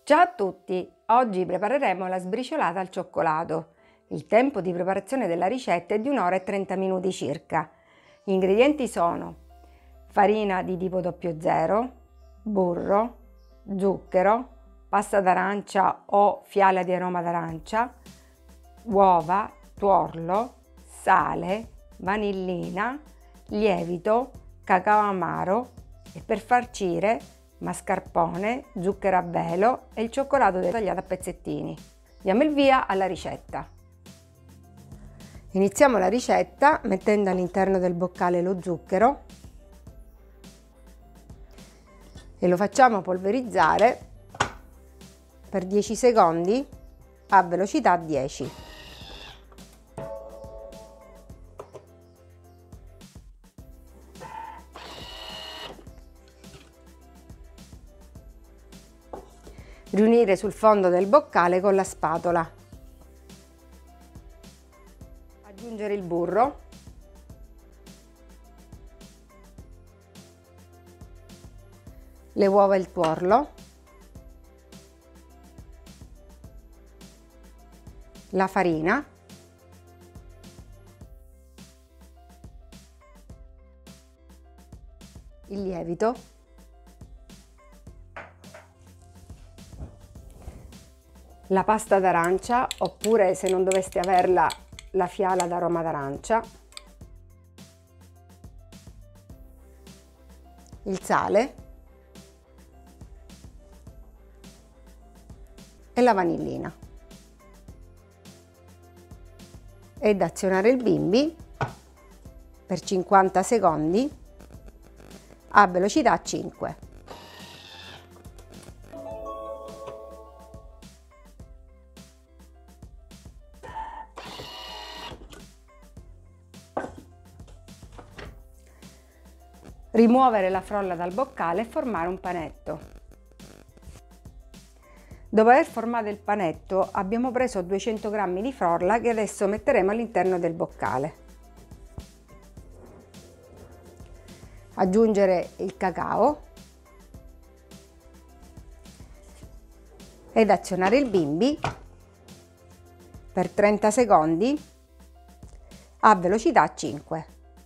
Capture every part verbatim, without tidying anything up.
Ciao a tutti! Oggi prepareremo la sbriciolata al cioccolato. Il tempo di preparazione della ricetta è di un'ora e trenta minuti circa. Gli ingredienti sono farina di tipo zero zero, burro, zucchero, pasta d'arancia o fiala di aroma d'arancia, uova, tuorlo, sale, vanillina, lievito, cacao amaro e per farcire mascarpone, zucchero a velo e il cioccolato tagliato a pezzettini. Diamo il via alla ricetta. Iniziamo la ricetta mettendo all'interno del boccale lo zucchero e lo facciamo polverizzare per dieci secondi a velocità dieci. Riunire sul fondo del boccale con la spatola. Aggiungere il burro. Le uova e il tuorlo. La farina. Il lievito. La pasta d'arancia, oppure se non doveste averla, la fiala d'aroma d'arancia, il sale e la vanillina. Ed azionare il bimbi per cinquanta secondi a velocità cinque. Rimuovere la frolla dal boccale e formare un panetto. Dopo aver formato il panetto abbiamo preso duecento grammi di frolla che adesso metteremo all'interno del boccale. Aggiungere il cacao ed azionare il bimbi per trenta secondi a velocità cinque.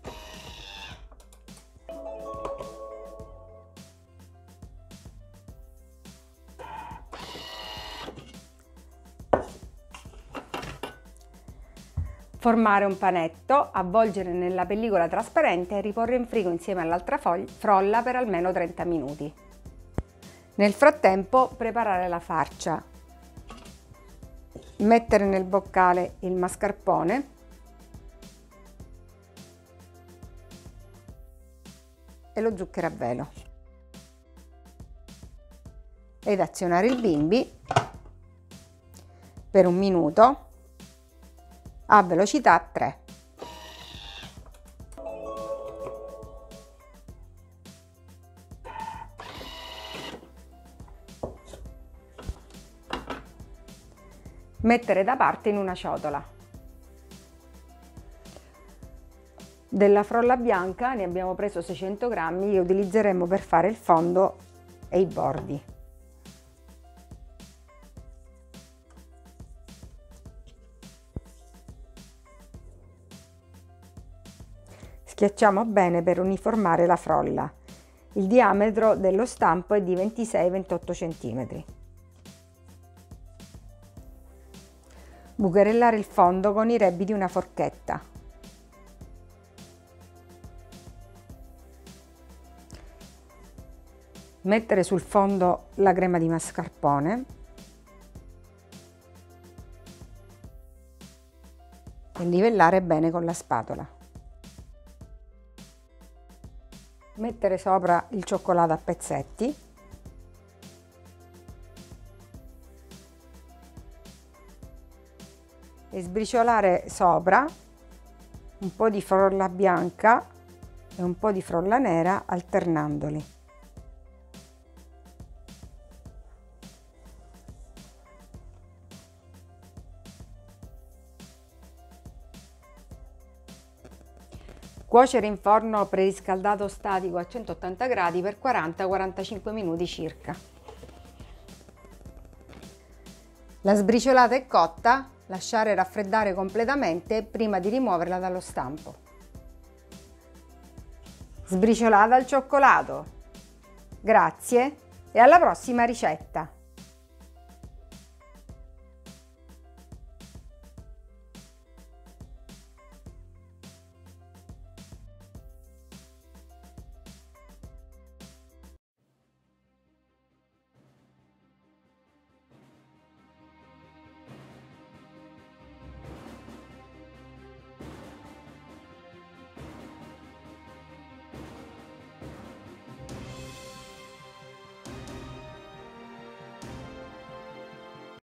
Formare un panetto, avvolgere nella pellicola trasparente e riporre in frigo insieme all'altra frolla per almeno trenta minuti. Nel frattempo preparare la farcia. Mettere nel boccale il mascarpone e lo zucchero a velo ed azionare il bimbi per un minuto a velocità tre. Mettere da parte in una ciotola. Della frolla bianca ne abbiamo preso seicento grammi che utilizzeremo per fare il fondo e i bordi. Schiacciamo bene per uniformare la frolla. Il diametro dello stampo è di ventisei ventotto centimetri. Bucherellare il fondo con i rebbi di una forchetta. Mettere sul fondo la crema di mascarpone e livellare bene con la spatola. Mettere sopra il cioccolato a pezzetti e sbriciolare sopra un po' di frolla bianca e un po' di frolla nera alternandoli. Cuocere in forno preriscaldato statico a centottanta gradi per quaranta quarantacinque minuti circa. La sbriciolata è cotta, lasciare raffreddare completamente prima di rimuoverla dallo stampo. Sbriciolata al cioccolato. Grazie e alla prossima ricetta!